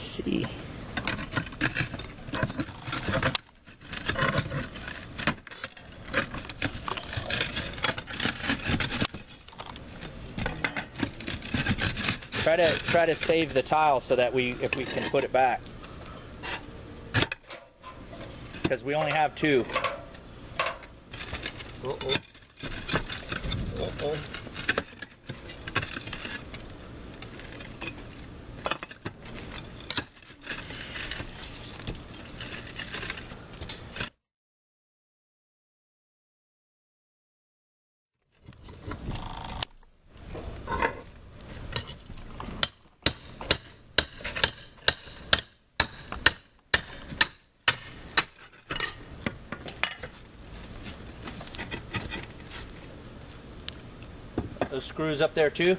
Let's see. Try to save the tile so that if we can put it back, because we only have two. Uh-oh. Uh-oh. Those screws up there too?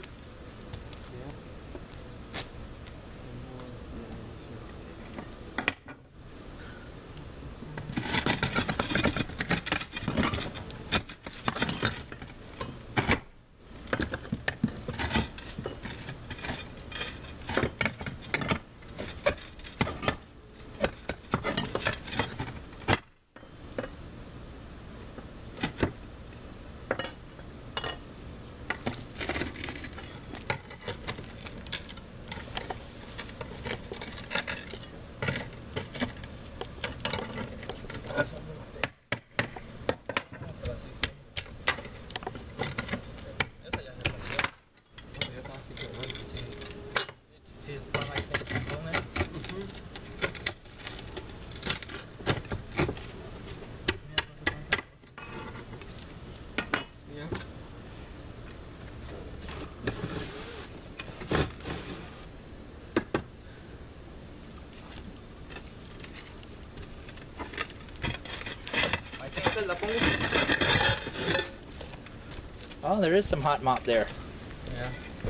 Oh, there is some hot mop there. Yeah.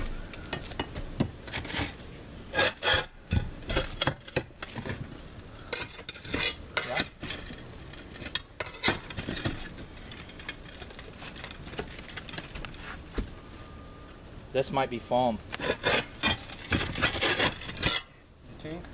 Yeah. This might be foam. You think?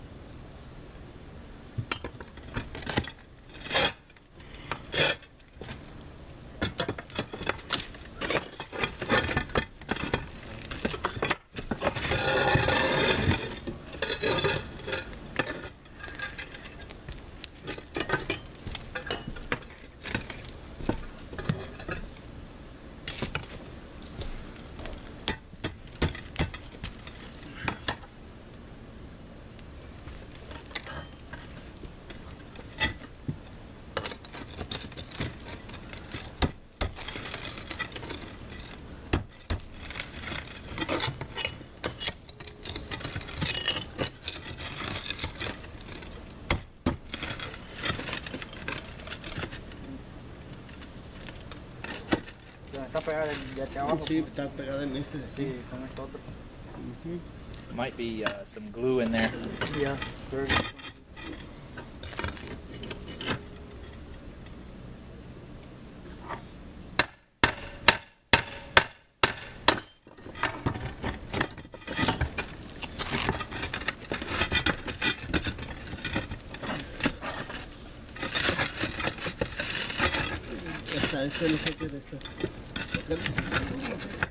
Está pegada de aquí abajo. Sí, está pegada en este de aquí. Sí, con esto otro. Might be some glue in there. Yeah, Este no sé qué es esto.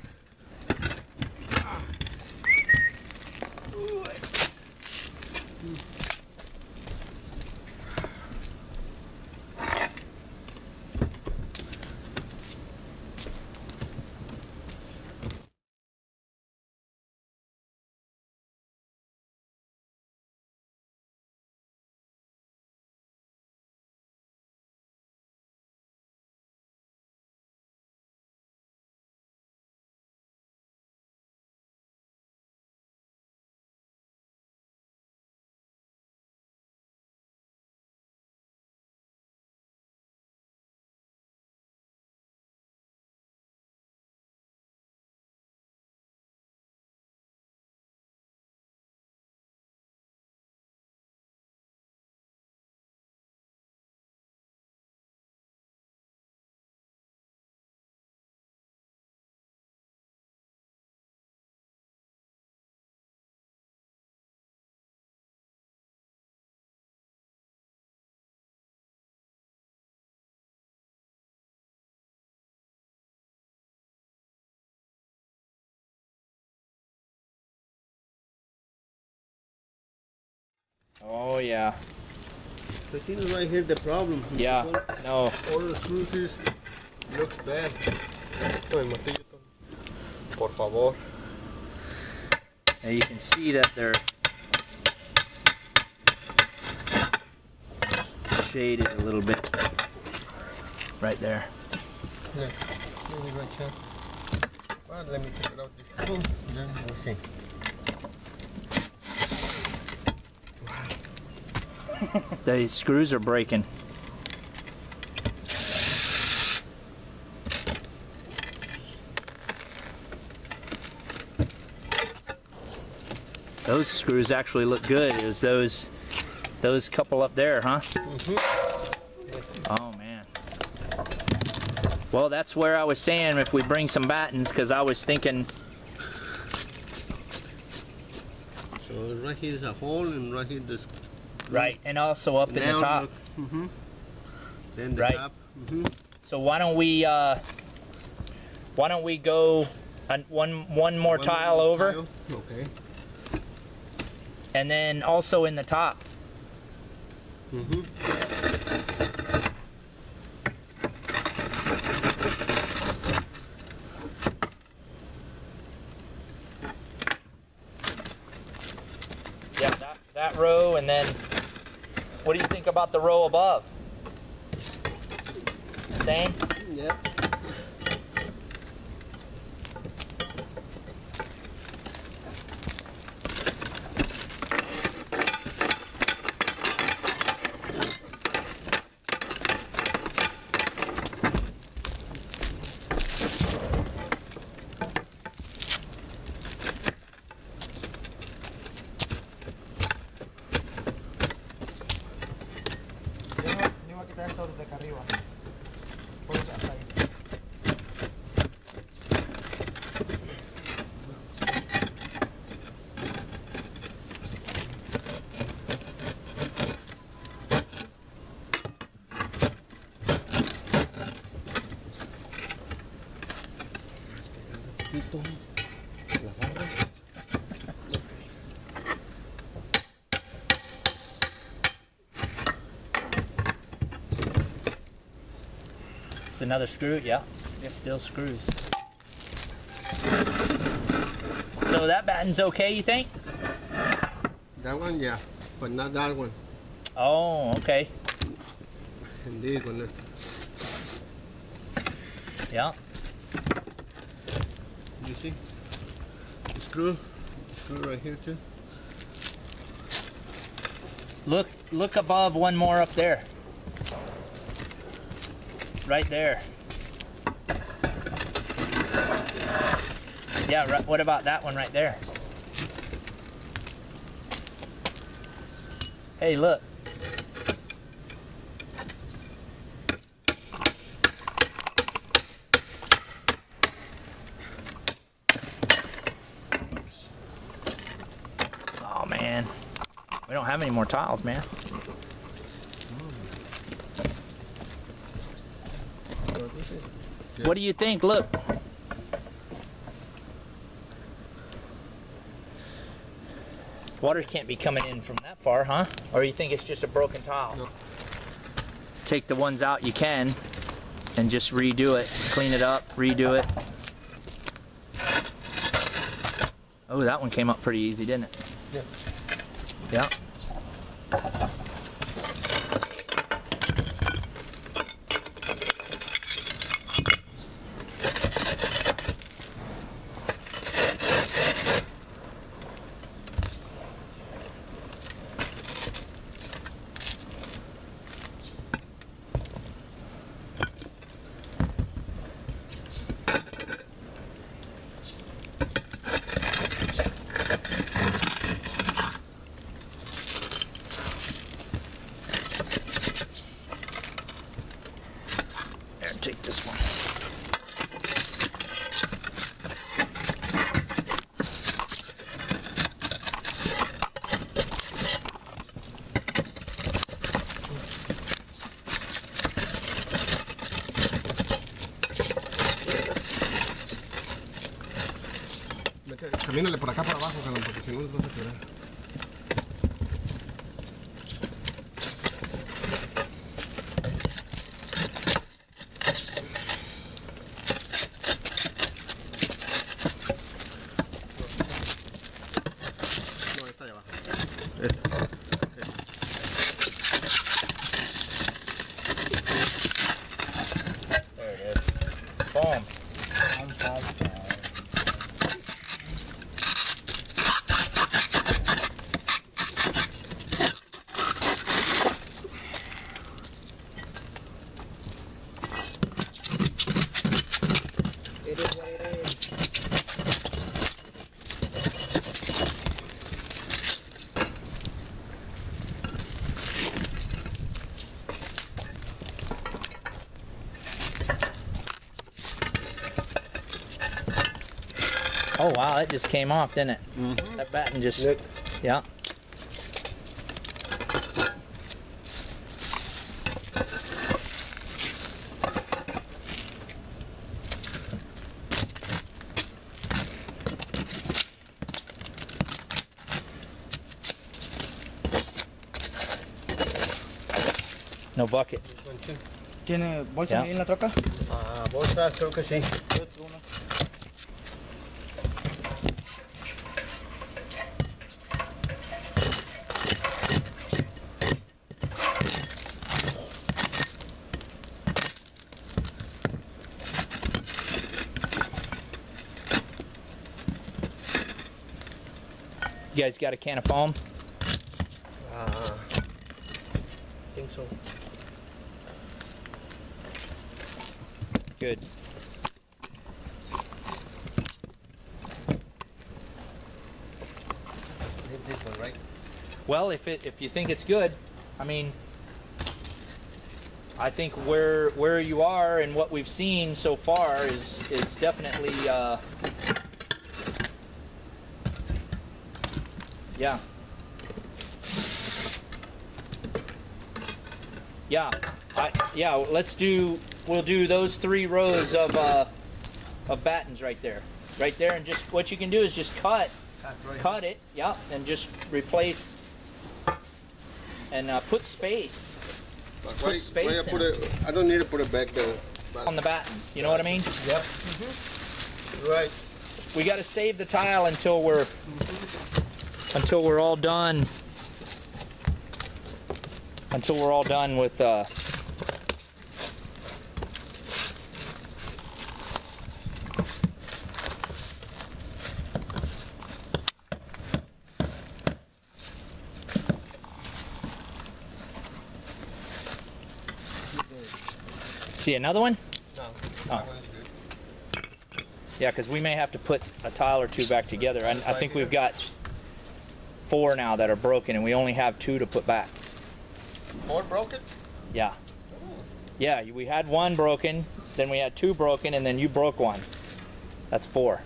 Oh yeah. But you know right here the problem. Yeah. No. All the screws here looks bad. Oh, el martillo, por favor. Now you can see that they're shaded a little bit right there. Yeah, maybe right here. Well, let me take it out this screw, then we'll see. The screws are breaking. Those screws actually look good. Is those couple up there, huh? Oh man. Well, that's where I was saying if we bring some battens, because I was thinking. So right here is a hole, and right here this. Right, and also up in the top. Then the Right. top. So why don't we go one more tile over, Tile. Okay. and then also in the top. Yeah, that row, and then what do you think about the row above? Same? Yep. Yo voy a quitar esto desde acá arriba. Por eso hasta ahí. La barra. It's another screw, yeah. Still screws. So that batten's okay, you think? That one, yeah, but not that one. Oh, okay. And this one. Yeah. You see? The screw right here too. Look above one more up there. Right there. Yeah, right, what about that one right there? Hey, look. Oh man, we don't have any more tiles, man. What do you think? Look. Water can't be coming in from that far, huh? Or you think it's just a broken tile? No. Take the ones out you can and just redo it. Clean it up, redo it. Oh, that one came up pretty easy, didn't it? Yeah. Yeah. Here, take this one. Camínale por acá para abajo, Jalan, porque si no les vas a quedar. Oh wow, it just came off, didn't it? Mm-hmm. That batten just, Look. yeah. No bucket. This one too. ¿Tiene bolsa Ya. ahí en la troca? Ah, bolsas, creo que sí. You guys got a can of foam? I think so. Good. Leave this one, right? Well, if you think it's good, I mean, I think where you are and what we've seen so far is definitely yeah. Yeah, we'll do those 3 rows of battens right there, and just what you can do is just cut it, yeah, and just replace and put space Why space I in put it? I don't need to put it back there. on the battens. You know what I mean? Yep. Right. We got to save the tile until we're all done. Until we're all done with see another one? No. Oh. That one is good. Yeah, because we may have to put a tile or 2 back together. I think we've got 4 now that are broken, and we only have 2 to put back. 4 broken? Yeah. Yeah, we had 1 broken, then we had 2 broken, and then you broke 1. That's 4.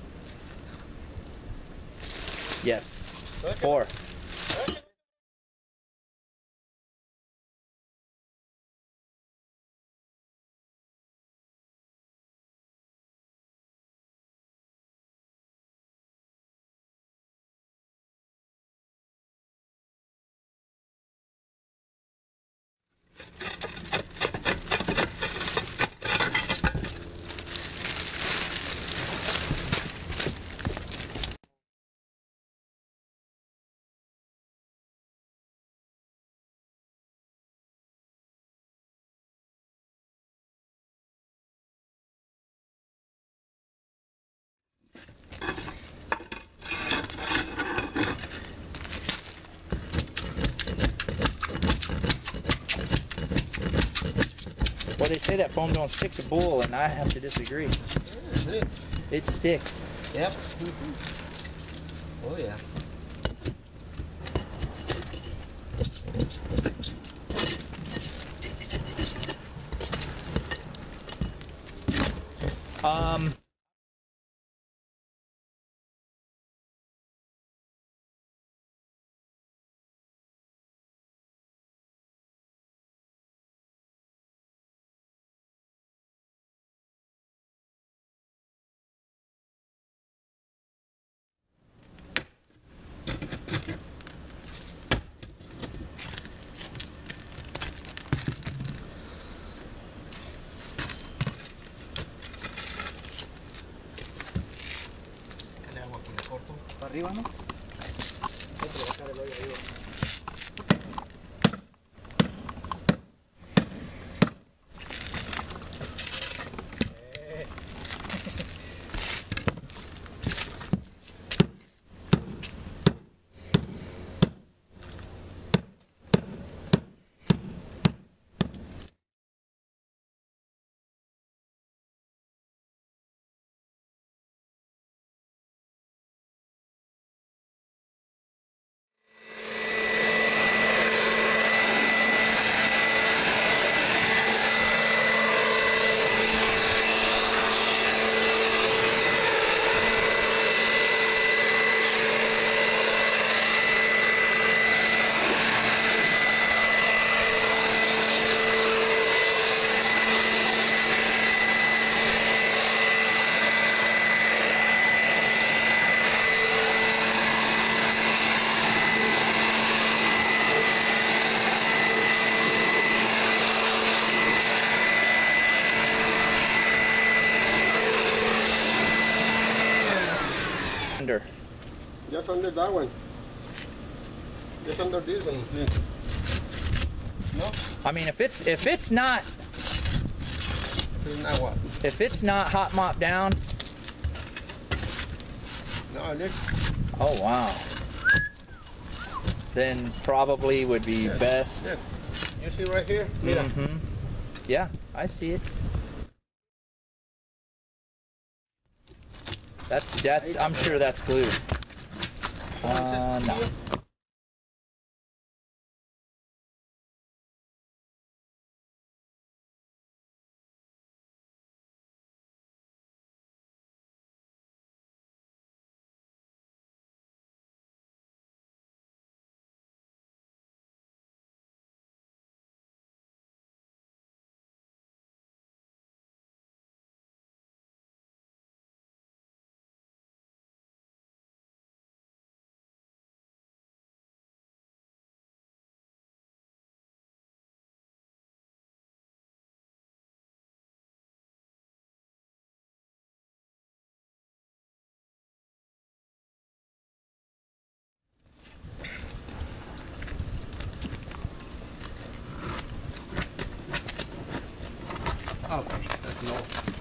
Yes. Okay. 4. Okay. Well, they say that foam don't stick to bull, and I have to disagree. It sticks. Yep. Oh yeah. Para arriba, ¿no? Hay que bajar el hoyo arriba. under? Just under that one. Just under this one. Yeah. No? I mean, if it's not Now what? if it's not hot mop down. No, look. Oh wow. Then probably would be best. Yeah. You see right here? Mira. Mm-hmm. Yeah, I see it. That's. I'm sure that's glued. No. Okay, that's no.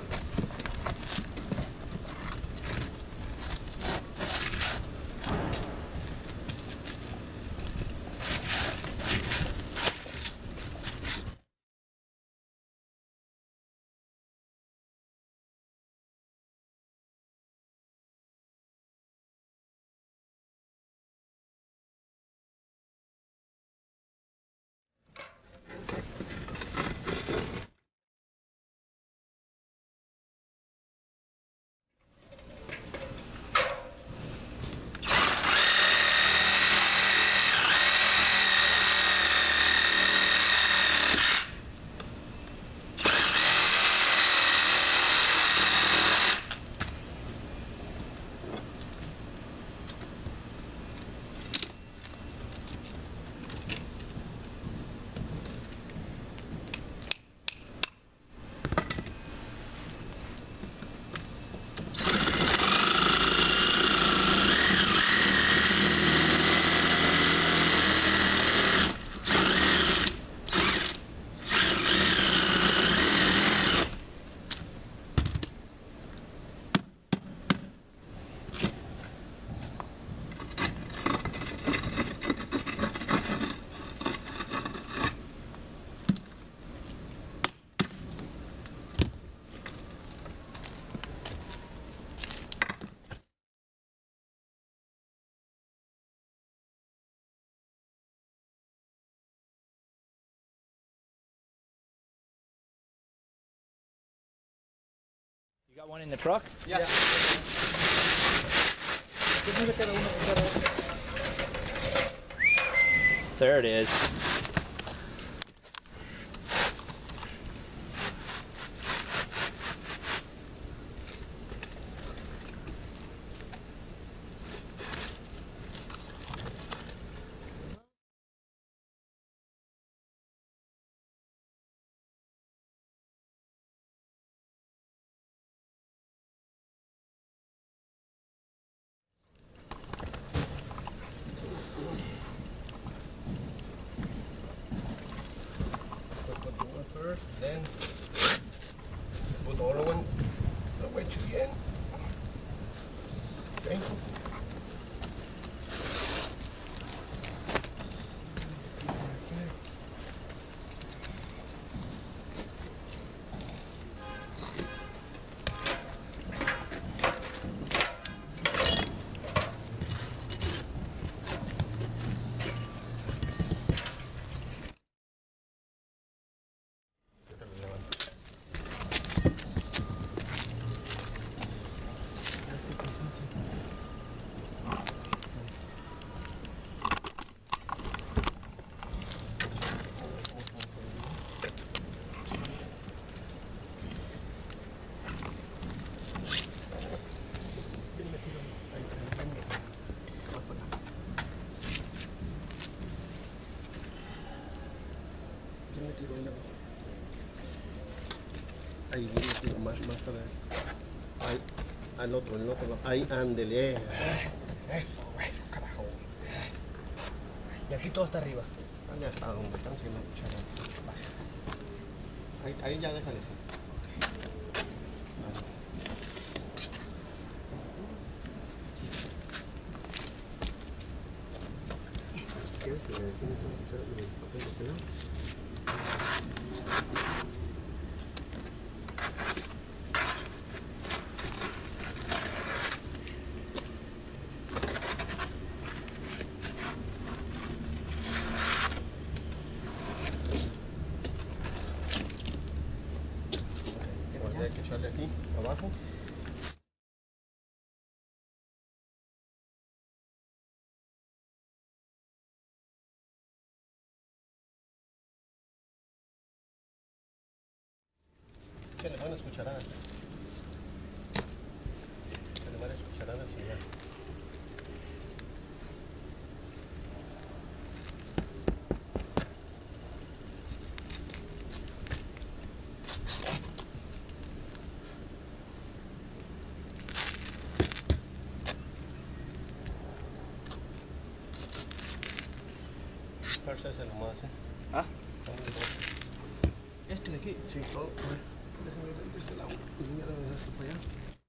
You got one in the truck? Yeah. There it is. Put the one first, then put the other one the way to the end. Okay. Ahí viene más para ahí. Al otro, el otro. Ahí, ándele. Eso, carajo. Y aquí todo está arriba. Ya está, donde están sin la cuchara. Ahí ya déjale. Sí. ¿Quieres que le tienes una cuchara de papel de cera? Hay que echarle aquí, abajo. Échale varias cucharadas. Échale varias cucharadas y ya. First es el más, ¿Ah? Este de aquí. Sí, todo. Déjame ver de este lado. Y ya lo dejaste para allá.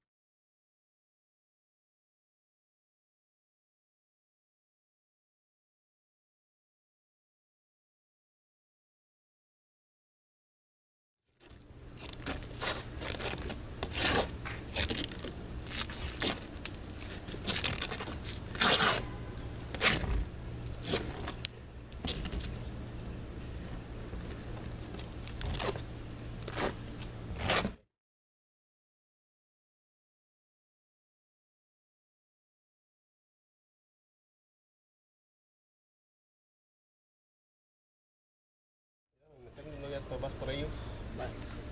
No, ya vas por ellos. Vale.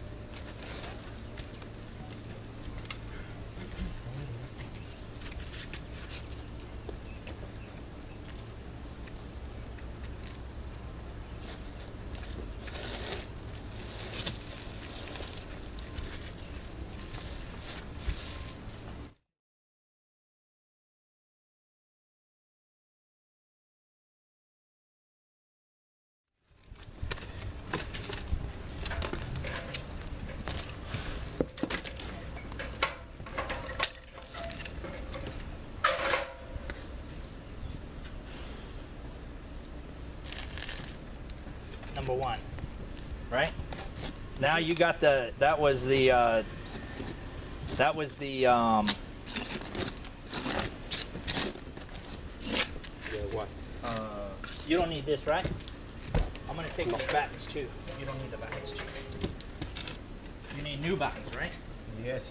Number one, right? Now you got that was the Yeah, what? you don't need this, right? I'm gonna take off battens too. You don't need the battens too. You need new battens, right? Yes.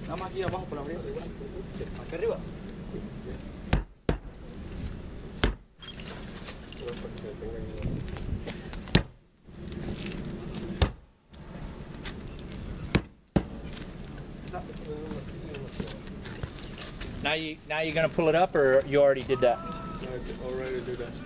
Nada más aquí abajo por arriba. Aquí arriba. Now you're gonna pull it up, or you already did that? I already did that.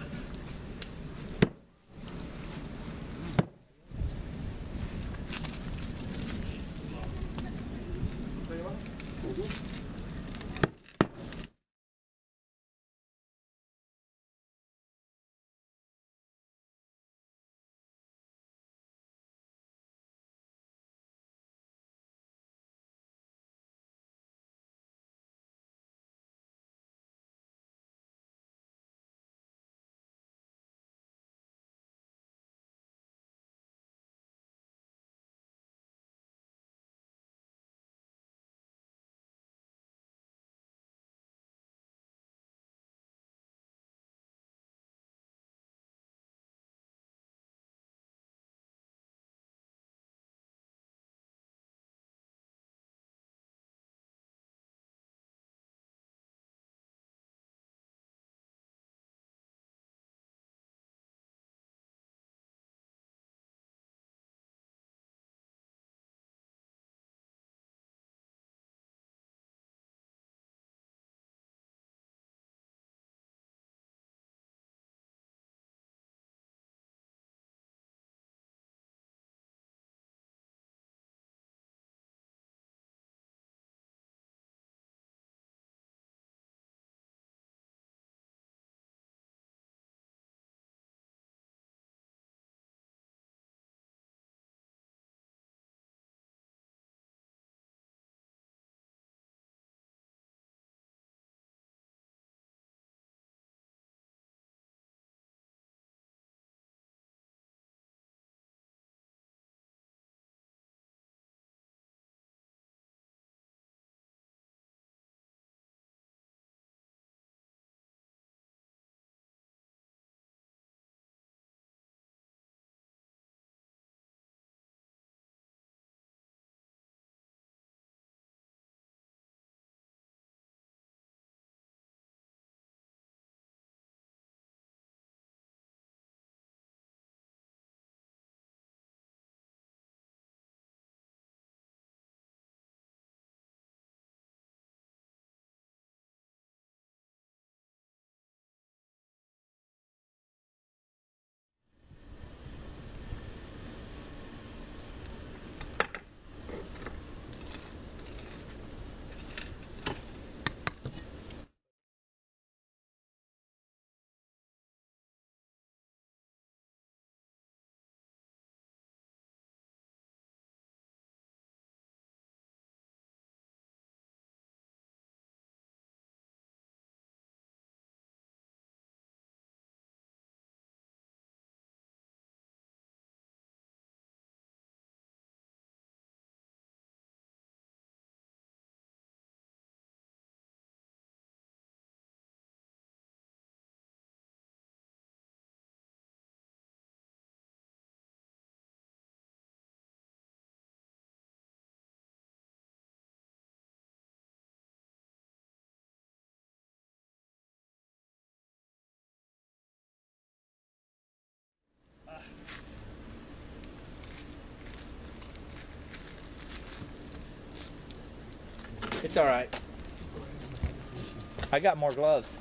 It's all right. I got more gloves.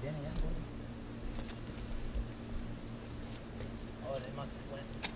tiene ya. Oh, they must have went.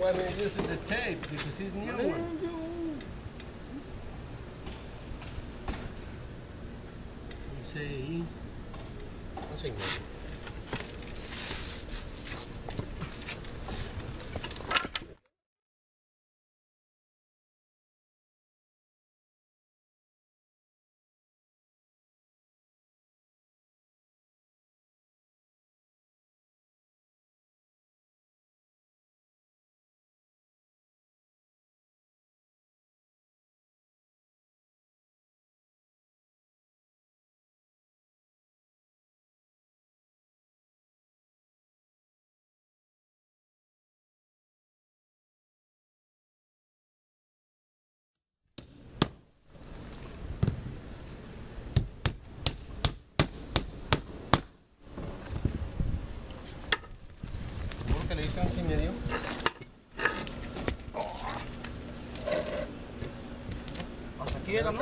why we're using the tape, because it's new one. You say no. Que le hice 11:30. Hasta aquí llega, ¿no?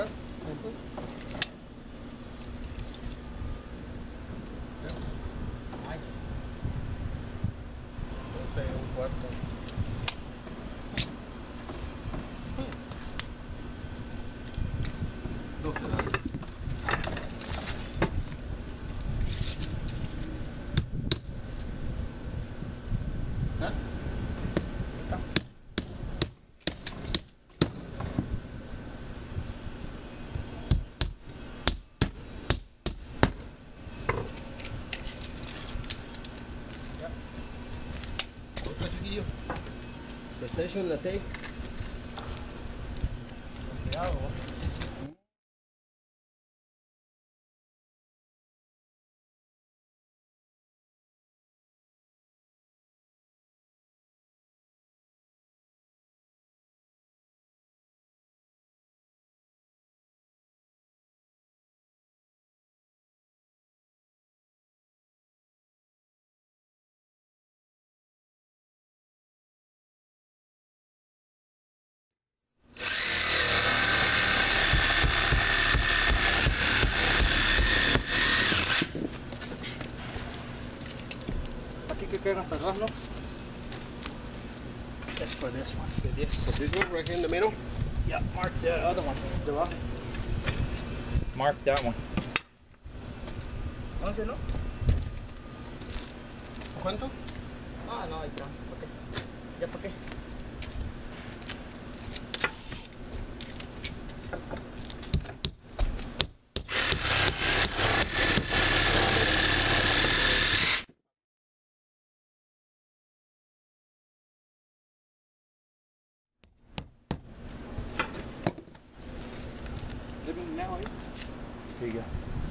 Un cuarto. ¿Estás? Otro chiquillo. The station, la tape. Cuidado. Aquí que quedan hasta atrás, ¿no? That's for this one. Good, yes. So this one right here in the middle. Yeah, mark the other one. Debajo. Mark that one. 11, ¿no? ¿Cuánto? Ah, no, ahí está. Ok. ¿Ya por qué? Now, eh? Here you go.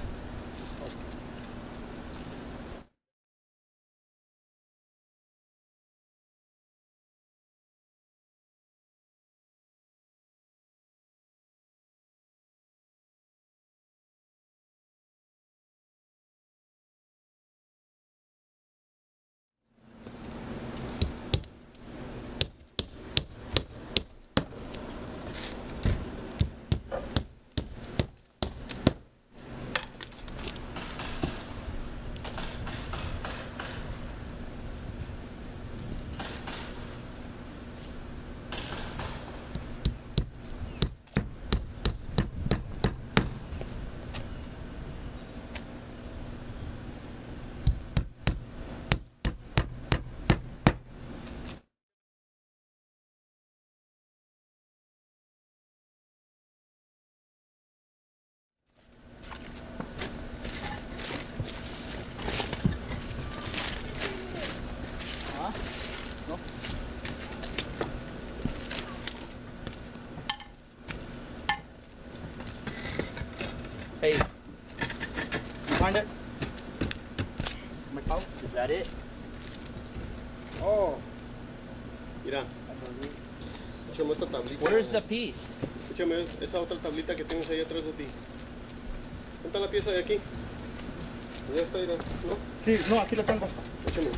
Hey, you find it? My pau? Is that it? Oh. Mira. Échame esta tablita. Where's the piece? Échame esa otra tablita que tienes ahí atrás de ti. ¿Dónde está la pieza de aquí? Ya está, mira. ¿No? Sí, no, aquí lo tengo. Échame.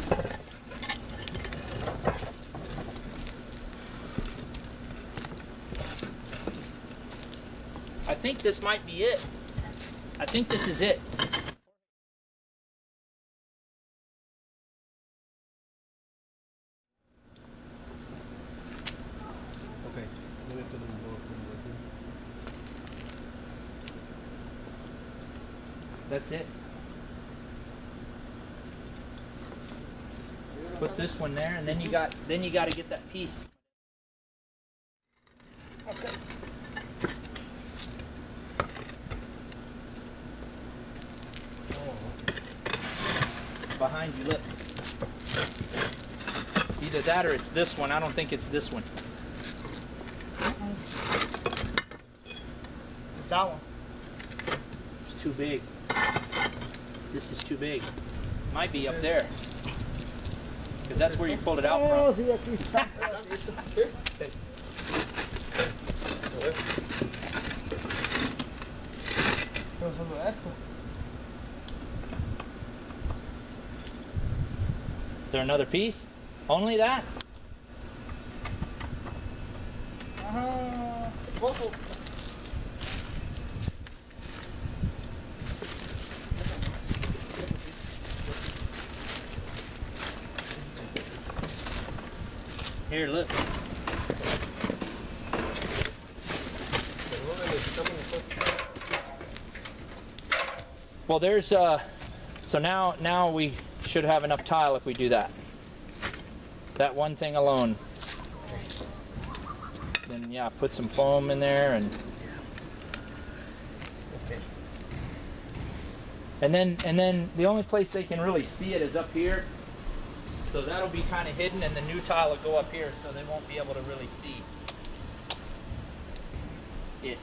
I think this might be it. I think this is it. That's it. Put this one there, and then you got to get that piece. Okay. Behind you, look. Either that or it's this one. I don't think it's this one. That one. It's too big. This is too big. Might be up there. Because that's where you pulled it out Oh, from. sí, aquí está. Pero solo esto. Is there another piece? Only that? Ajá. Poco. Here, look. Well, there's so now we should have enough tile if we do that. That one thing alone. Then yeah, put some foam in there and then the only place they can really see it is up here. So that'll be kind of hidden, and the new tile will go up here, so they won't be able to really see it.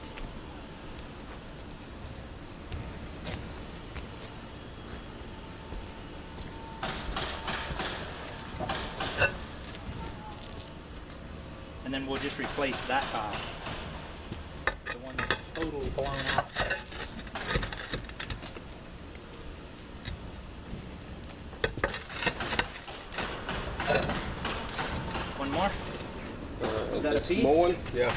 And then we'll just replace that tile, the one that's totally blown out. One more? Is that a piece? Small one? Yeah.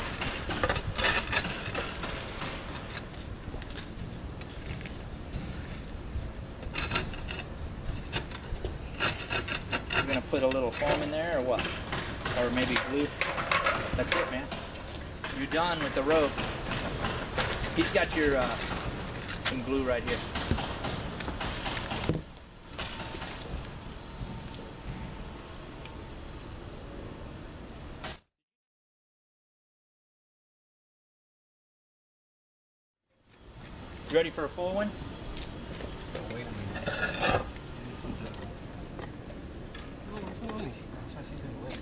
You're gonna put a little foam in there, or what? Or maybe glue? That's it, man. You're done with the rope. He's got your some glue right here. You ready for a full one? Wait a minute. No, eso no necesitas, eso así se mueve.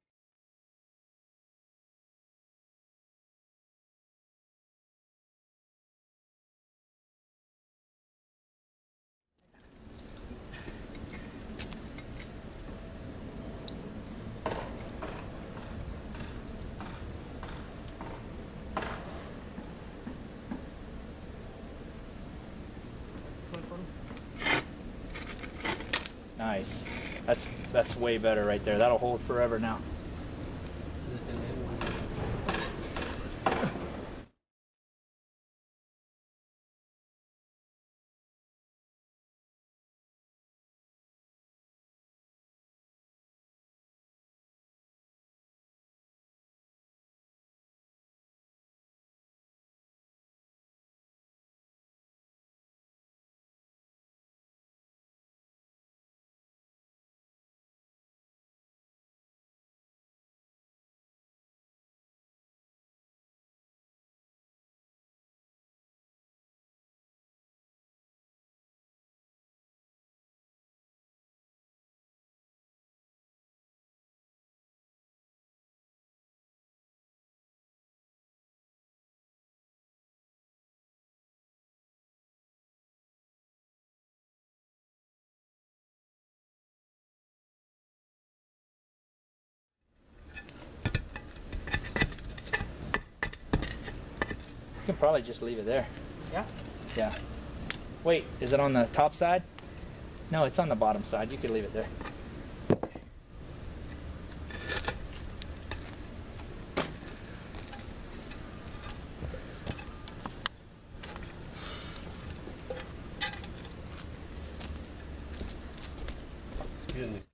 Nice. That's way better right there. That'll hold forever now. You can probably just leave it there. Yeah? Yeah. Wait, is it on the top side? No, it's on the bottom side. You could leave it there. Excuse me.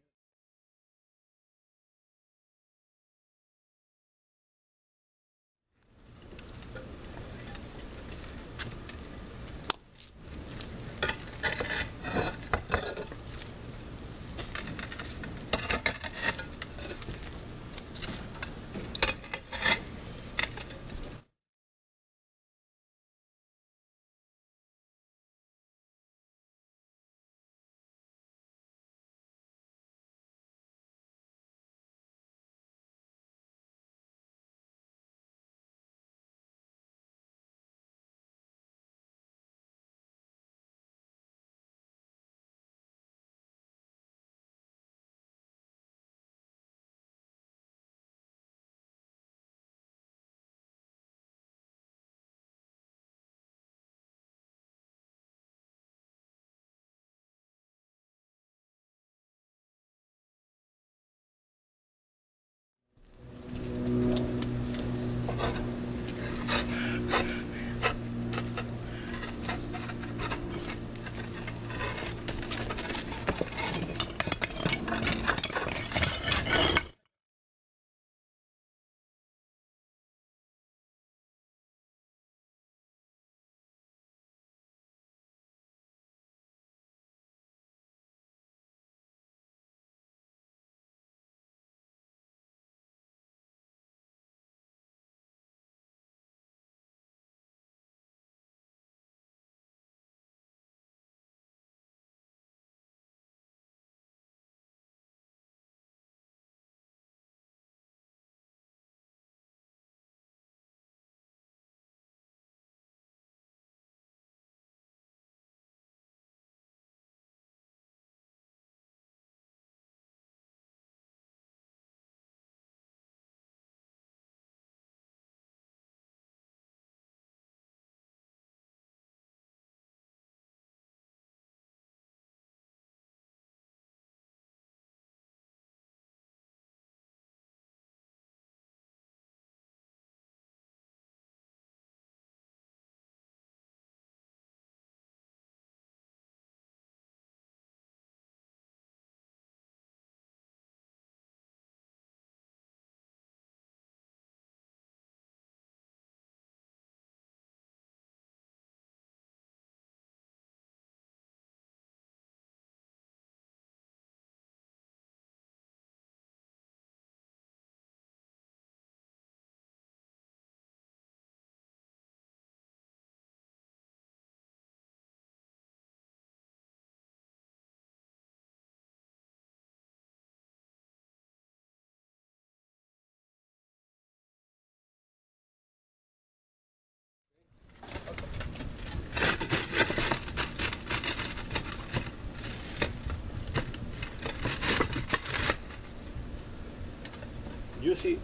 you see.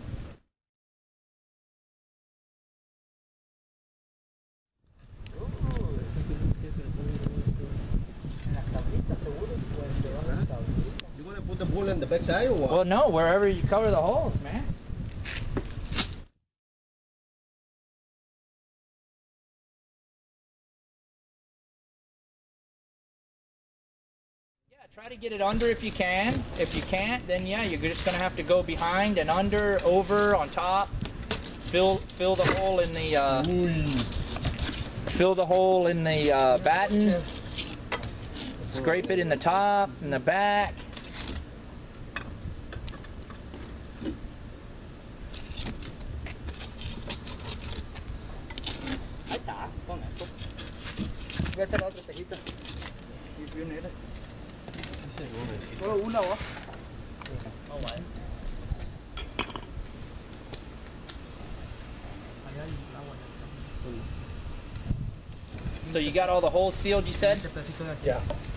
You gonna put the bowl in the back side or what? Well, no, wherever you cover the holes, man. Yeah, try to get it under if you can. If you can't, then yeah, you're just gonna have to go behind and under, over, on top. Fill the hole in the batten. Scrape it in the top, in the back. Ahí está, con eso. Vete a la otra tejita. Y viene él. Solo una, ¿va? So you got all the holes sealed, you said? Yeah.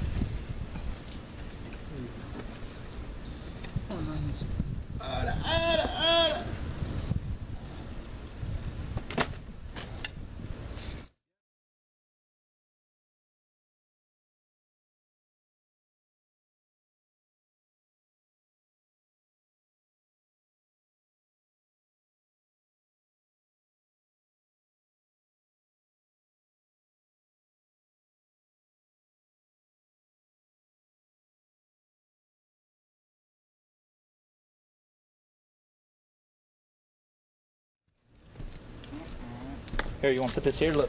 Here, you want to put this here? Look.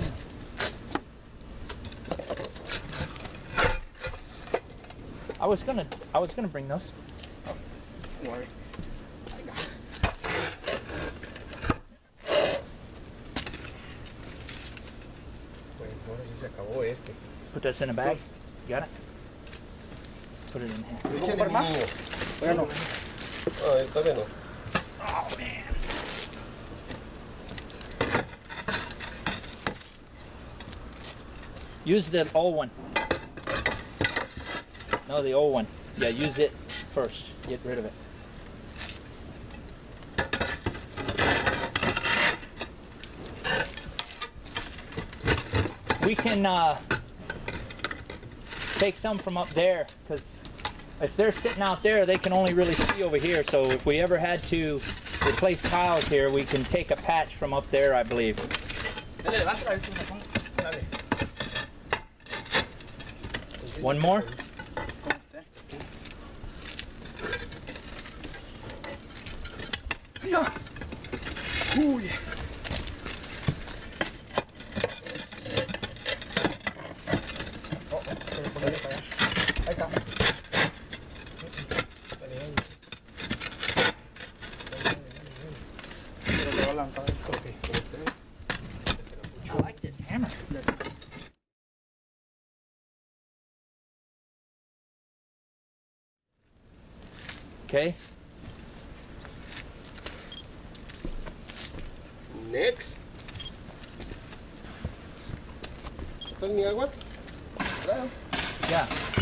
I was gonna bring those. Oh, don't worry. Se acabó este. Put this in a bag. You got it? Put it in here. Échale más. Bueno. Ah, está bien. Oh man. Use the old one. No, the old one. Yeah, use it first. Get rid of it. We can take some from up there, because if they're sitting out there, they can only really see over here. So if we ever had to replace tiles here, we can take a patch from up there, I believe. One more? Yeah. Ooh, yeah. Ahí está. I like this hammer. Okay. Next. ¿Está en mi agua? Claro. Yeah.